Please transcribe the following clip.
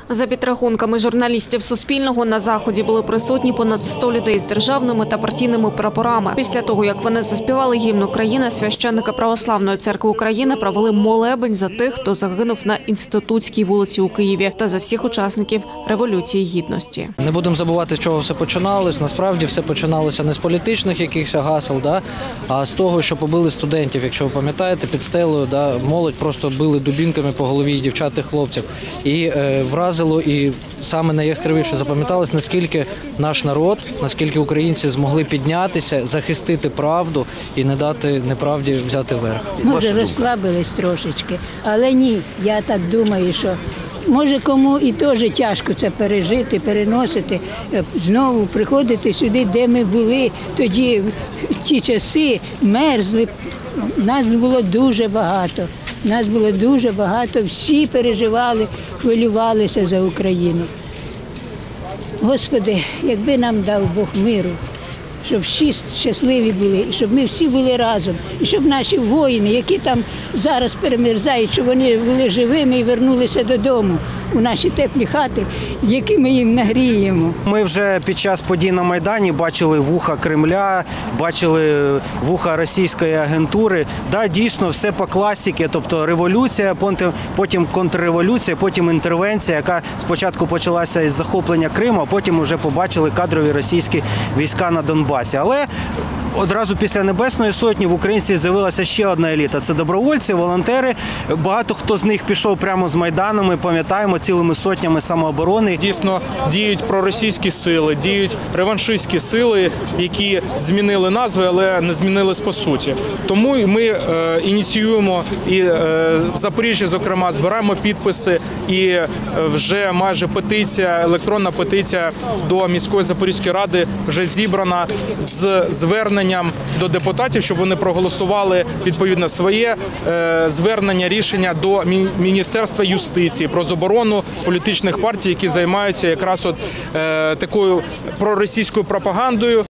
За підрахунками журналістів Суспільного, на заході були присутні понад 100 людей з державними та партійними прапорами. Після того, як вони заспівали гімн України, священники Православної церкви України провели молебень за тих, хто загинув на Інститутській вулиці у Києві, та за всіх учасників Революції Гідності. Не будемо забувати, з чого все починалось. Насправді все починалося не з політичних якихось гасел, а з того, що побили студентів. Якщо ви пам'ятаєте, під стелею молодь просто били дубінками по голові дівчат і хлопців. І вразило, і саме найяскравіше запам'яталось, наскільки наш народ, наскільки українці змогли піднятися, захистити правду і не дати неправді взяти верх. Може, розслабились трошечки, але ні, я так думаю, що може кому і теж тяжко це пережити, переносити, знову приходити сюди, де ми були тоді, в ті часи, мерзли. Нас було дуже багато. Нас було дуже багато, всі переживали, хвилювалися за Україну. Господи, якби нам дав Бог миру, щоб всі щасливі були, щоб ми всі були разом, і щоб наші воїни, які там зараз перемерзають, щоб вони були живими і вернулися додому у наші теплі хати, які ми їм нагріємо. Ми вже під час подій на Майдані бачили вуха Кремля, бачили вуха російської агентури. Да, дійсно, все по класиці, тобто революція, потім контрреволюція, потім інтервенція, яка спочатку почалася із захоплення Криму, а потім вже побачили кадрові російські війська на Донбасі. Але одразу після Небесної Сотні в українців з'явилася ще одна еліта – це добровольці, волонтери. Багато хто з них пішов прямо з Майдану, ми пам'ятаємо, цілими сотнями самооборони. Дійсно, діють проросійські сили, діють реваншистські сили, які змінили назви, але не змінились по суті. Тому ми ініціюємо і в Запоріжжі, зокрема, збираємо підписи, і вже майже петиція, електронна петиція до міської Запорізької ради вже зібрана з зверненням до депутатів, щоб вони проголосували відповідно своє звернення, рішення до Міністерства юстиції про заборону політичних партій, які займаються якраз такою проросійською пропагандою.